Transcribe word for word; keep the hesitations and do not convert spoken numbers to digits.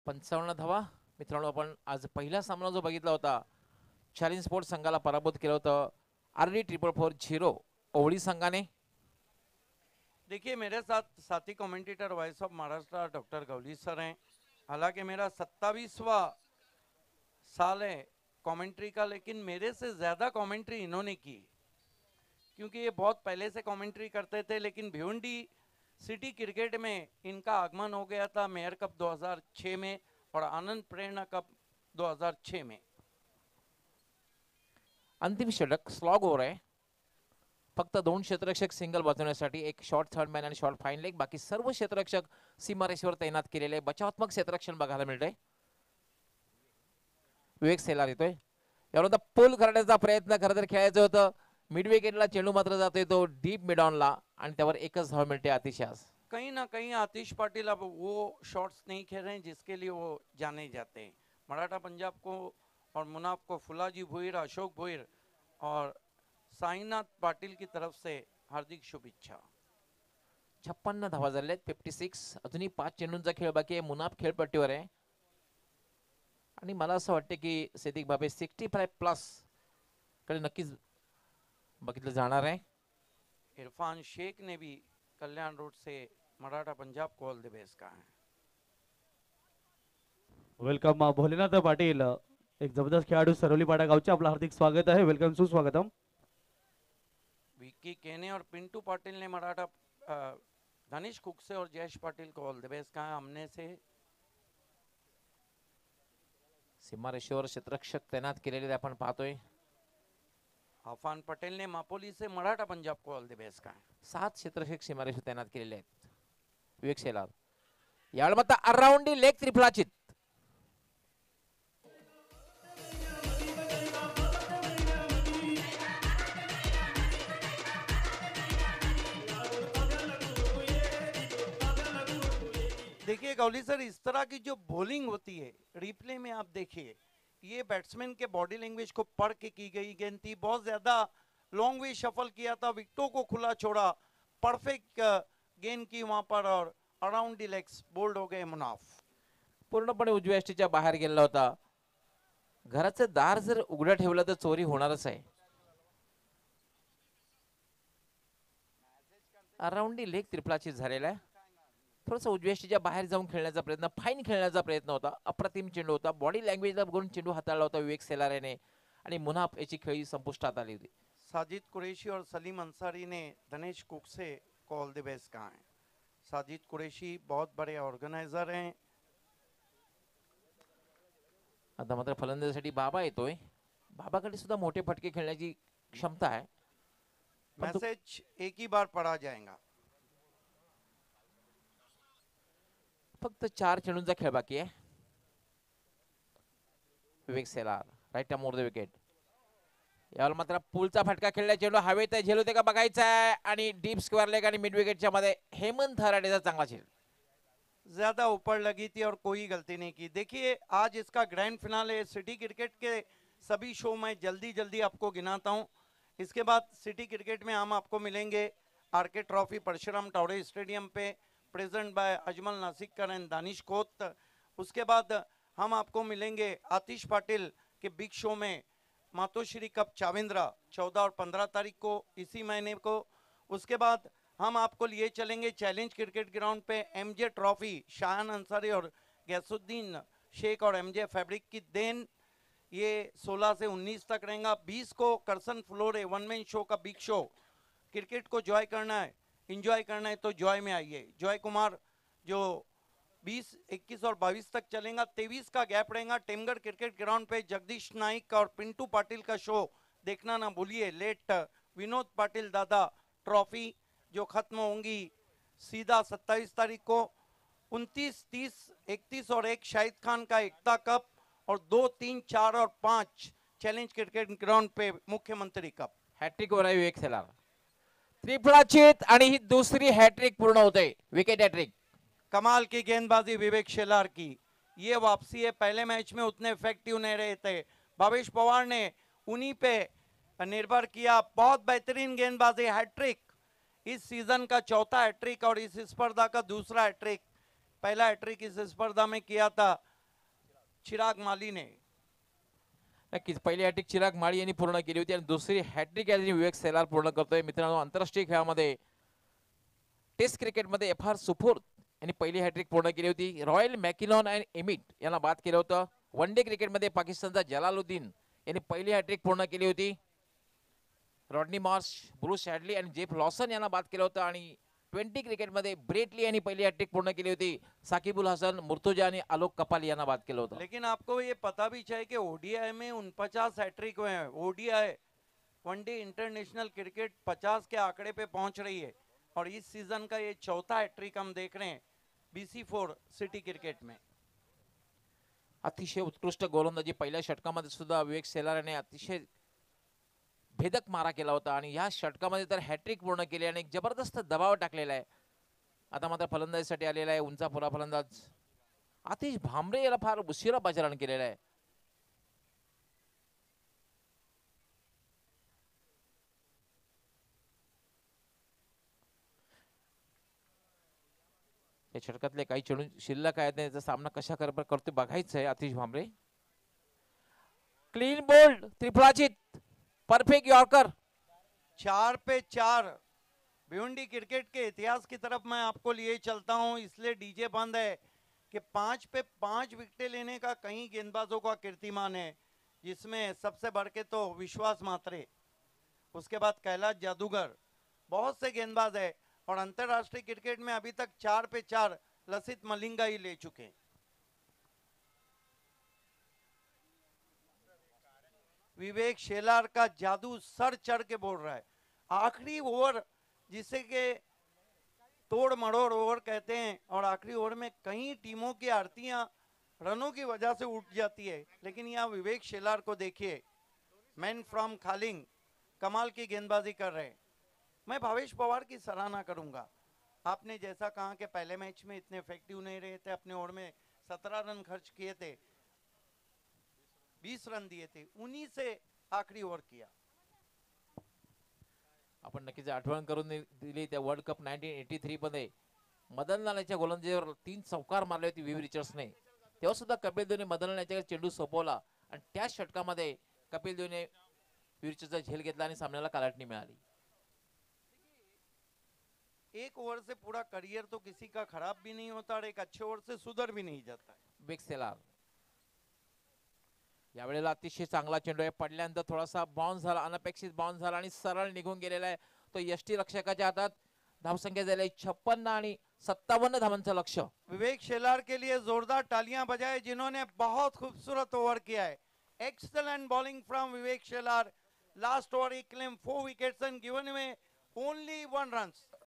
पंचावन्न धावा. मित्रांनो, आपण आज पहिला सामना जो बघितला होता, चॅलेंज स्पोर्ट्स संघाला पराभूत केलं होतं आरडी ट्रिपल फोर झिरो ओवळी संघाने. देखिए, मेरे साथ साथी commentator voice of Maharashtra doctor Gawli sir हैं। हालांकि मेरा सत्तावीसवा साल है कमेंट्री का, लेकिन मेरे से ज़्यादा कमेंट्री इन्होंने की, क्योंकि ये बहुत पहले से कमेंट्री करते थे। लेकिन भिवंडी सिटी क्रिकेट में इनका आगमन हो गया था मेयर कप दो हज़ार छह में और आनंद प्रेरणा कप दो हज़ार छह में। अंतिम षटक स्लॉग ओव्हर आहे. फक्त दोन क्षेत्ररक्षक सिंगल वाचवण्यासाठी, एक शॉर्ट थर्ड मॅन आणि शॉर्ट फाईन लेग. बाकी सर्व क्षेत्ररक्षक सीमारेषेवर तैनात केलेले. बचावात्मक क्षेत्ररक्षण बघायला मिळतंय. विवेक सेलार येतोय. यानंतर पुल करण्याचा प्रयत्न खरं तर खेळायचं होतं. मिड विकेटला चेंडू मात्र जातोय तो डीप मिड ऑनला आणि त्यावर एकच धाव मिळते आतिशास. कहीं ना कहीं आतिश पाटिल अब वो शॉट्स नहीं खेल रहे हैं जिसके लिए वो जाने जाते हैं। मराठा पंजाब को और मुनाफ को फुलाजी भुईर, अशोक भुईर और साईनाथ पाटिल की तरफ से हार्दिक शुभेच्छा। छप्पन्न धावा झालेत. Fifty six. अजूनही पाच चेंडूंचा खेळ बाकी आहे. मुनाफ खेळपट्टीवर आहे आणि मला असं वाटतं की सेदिक बाबे सिक्स्टी फाय प्लस कडे नक्कीच बघितलं जाणार आहे. इरफान शेख ने भी कल्याण रोड से मराठा पंजाब को ऑल द बेस्ट कहा है। वेलकम भोलेनाथ पाटील, एक जबरदस्त खेळाडू सरवली पाडा गावचे, आपलं हार्दिक स्वागत आहे. वेलकम सुस्वागतम. विक्की केने और पिंटू पाटिल ने मराठा अ, धनेश कुकसे और जयेश पाटिल को ऑल द बेस्ट कहा है हमने से। सीमारेषेवर क्षेत्ररक्षक तैनात केलेले आपण पाहतोय. आफान पटेल ने मापोली से मराठा पंजाब को ऑल द बेस्ट कहा है। सात क्षेत्ररक्षक सीमारेषेवर तैनात केलेले आहेत. विवेक सेलार यावेळी मात्र अराउंडी लेग त्रिफलाचित. देखिए गौली सर, इस तरह की जो बॉलिंग होती है रिप्ले में आप देखिए, ये बैट्समैन के बॉडी लैंग्वेज को पढ़ के की गई गेंद थी। बहुत ज्यादा लॉन्ग वे शफल किया था, विकेटों को खुला छोड़ा, परफेक्ट गेंद की वहां पर और अराउंड द लेग्स बोल्ड हो गए मुनाफ। पूर्णपणे उजव्या यष्टीच्या बाहेर गेलेला होता. घराचं दार जर उघडं ठेवलं तर चोरी होणारच आहे. अराउंडी लेग त्रिफलाचित झालेला आहे. थोडंसं उजव्या यष्टीच्या बाहेर जाऊन खेळण्याचा प्रयत्न, फाईन खेळण्याचा प्रयत्न होता. अप्रतिम चेंडू होता. बॉडी लँग्वेजला बघून चेंडू हाताळला होता विवेक सेलार याने आणि मुनाफ याची खेळी संपुष्टात आली होती. साजिद कुरैशी और सलीम अंसारी ने धनेश कुकसे को ऑल द बेस्ट कहा है। साजिद कुरैशी बहुत बड़े ऑर्गेनाइजर हैं। आता मात्र फलंदाजीसाठी बाबा येतोय. बाबाकडे सुद्धा मोठे फटके खेळण्याची क्षमता आहे. मैसेज एक ही बार पढ़ा जाएगा। फक्त चार चेंडूंचा खेळ बाकी आहे. Vivek Selar right more the wicket. यावर मात्र पुलचा फटका खेळला. चेंडू हवेत झेल होते का बघायचा आहे आणि डीप स्क्वेअर लेग आणि मिड विकेटच्या मध्ये हेमंत थराडेचा चांगला झेल. ज्यादा ऊपर लगी थी और कोई गलती नहीं की। देखिए, आज इसका ग्रैंड फिनाले सिटी क्रिकेट के सभी शो में जल्दी जल्दी आपको गिनाता हूं। इसके बाद सिटी क्रिकेट में हम आपको मिलेंगे RK trophy Parshuram Tawde stadium पे, present by Ajmal Nashikkar and Danish Kot. उसके बाद हम आपको मिलेंगे आतिश पाटिल के बिग शो में मातोश्री कप चाविंद्रा चौदह और पंद्रह तारीख को इसी महीने को। उसके बाद हम आपको लिए चलेंगे चैलेंज क्रिकेट ग्राउंड पे एमजे ट्रॉफी, शाहान अंसारी और गैसुद्दीन शेख और एमजे फैब्रिक की देन। ये सोलह से उन्नीस तक रहेगा। बीस को करसन फ्लोरे वन मैन शो का बिग शो। क्रिकेट को जॉय करना है, इंजॉय करना है तो जॉय में आइए। जॉय कुमार जो बीस, इक्कीस और बाईस तक चलेगा। तेईस का गैप रहेगा टेमगढ़ क्रिकेट ग्राउंड पे। जगदीश नाइक और पिंटू पाटिल का शो देखना ना भूलिए। लेट विनोद पाटिल दादा ट्रॉफी जो खत्म होंगी सीधा सत्ताईस तारीख को। उनतीस, तीस, इकतीस और एक शाहिद खान का एकता कप और दो, तीन, चार और पाँच चैलेंज क्रिकेट ग्राउंड पे मुख्यमंत्री कप। हॅट्रिक वर आहे विवेक सेलार. त्रिफलाचित आणि ही दुसरी हॅट्रिक पूर्ण होते. Wicket hat trick. कमाल की गेंदबाजी विवेक शेलार की। ये वापसी है, पहले मैच में उतने इफेक्टिव नहीं रहे थे। भावेश पवार ने उन्हीं पे निर्भर किया। बहुत बेहतरीन गेंदबाजी, हैट्रिक। इस सीजन का चौथा हैट्रिक और इस स्पर्धा का दूसरा हैट्रिक। पहला हैट्रिक इस स्पर्धा में किया था चिराग माली ने। नक्कीच पहिली हॅट्रिक चिराग माळी यांनी पूर्ण केली होती आणि दुसरी हॅट्रिक या ठिकाणी विवेक सेलार पूर्ण करतोय. मित्रांनो, आंतरराष्ट्रीय खेळामध्ये टेस्ट क्रिकेटमध्ये एफ आर सुफोर यांनी पहिली हॅट्रिक पूर्ण केली होती. रॉयल मॅकिनॉन आणि एमिट यांना बाद केलं होतं. वन डे क्रिकेटमध्ये पाकिस्तानचा जलालुद्दीन यांनी पहिली हॅट्रिक पूर्ण केली होती. रॉडनी मॉर्श, ब्रूस शॅडली आणि जेफ लॉसन यांना बाद केलं होतं. आणि ट्वेंटी क्रिकेटमध्ये ब्रेटली यांनी पहिली हॅट्रिक पूर्ण केली होती. साकिबुल हसन, मुर्तुजा आणि आलोक कपाली यांना बाद केलं होतं. लेकिन आपको ये पता भी चाहिए कि ओडीआई में उनपचास हैट्रिक हुए हैं। ओडीआई वनडे इंटरनेशनल क्रिकेट पचास के आंकड़े पे पहुंच रही है और इस सीजन का ये चौथा हैट्रिक हम देख रहे हैं बीसी फोर सिटी क्रिकेट में। अतिशय उत्कृष्ट गोलंदाजी पहिल्या षटकामध्ये सुद्धा विवेक सेलार याने अतिशय भेदक मारा केला होता आणि या षटकामध्ये तर हॅट्रिक पूर्ण केली आणि एक जबरदस्त दबाव टाकलेला आहे. आता मात्र फलंदाजीसाठी आलेला आहे उंचापुरा फलंदाज आतिश भांबरे याला फार उशिरा पाचारण केलेला आहे. या षटकातले काही चेंडू शिल्लक आहेत त्याचा सामना कशा कर- करतो बघायचं आहे. आतिश भांबरे क्लीन बोल्ड त्रिफळाचीत परफेक्ट यॉर्कर. चार पे चार भिवंडी क्रिकेट के इतिहास की तरफ मैं आपको लिए चलता हूं, इसलिए डीजे बंद है कि पांच पे पांच विकेटें लेने का कई गेंदबाजों का कीर्तिमान है, जिसमें सबसे बढ़ के तो विश्वास मात्रे, उसके बाद कैलाश जादूगर, बहुत से गेंदबाज है और अंतरराष्ट्रीय क्रिकेट में अभी तक चार पे चार लसित मलिंगा ही ले चुके हैं। विवेक शेलार का जादू सर चढ़ के बोल रहा है। आखिरी ओवर जिसे के तोड़ मड़ोड़ ओवर कहते हैं और आखिरी ओवर में कई टीमों की आरतियां रनों की वजह से उठ जाती है, लेकिन यहाँ विवेक शेलार को देखिए, मैन फ्रॉम खालिंग कमाल की गेंदबाजी कर रहे हैं। मैं भावेश पवार की सराहना करूंगा। आपने जैसा कहा कि पहले मैच में इतने इफेक्टिव नहीं रहे थे, अपने ओवर में सत्रह रन खर्च किए थे, बीस रन दिए थे, उन्हीं से आखिरी ओवर किया। आपण नक्कीच आठवण करून दि- दिली त्या world cup nineteen eighty three मध्ये मदन लाल याच्या गोलंदाजीवर तीन चौकार मारले होते विव रिचर्ड्सने. तेव्हा सुद्धा कपिल देवने मदन लाल याच्याकडे चेंडू सोपवला आणि त्या षटकामध्ये कपिल देवने विव रिचर्ड्सचा झेल घेतला आणि सामन्याला कालाटणी मिळाली. एक ओवर से पूरा करियर तो किसी का खराब भी नहीं होता और एक अच्छे ओवर से सुधर भी नहीं जाता है। विवेक सेलार यावेळेला अतिशय चांगला चेंडू आहे. पडल्यानंतर थोडासा बाउन्स झाला, अनपेक्षित बाउन्स झाला आणि सरळ निघून गेलेला आहे. तो यष्टी रक्षकाच्या हातात. धावसंख्या झाली छप्पन्न आणि सत्तावन्न धावांचं लक्ष्य. विवेक शेलार के लिए जोरदार तालियां बजाए, जिन्होंने बहुत खूबसूरत ओवर किया है। Excellent bowling from Vivek Shelar. Last over he claim four wickets and given in only one run.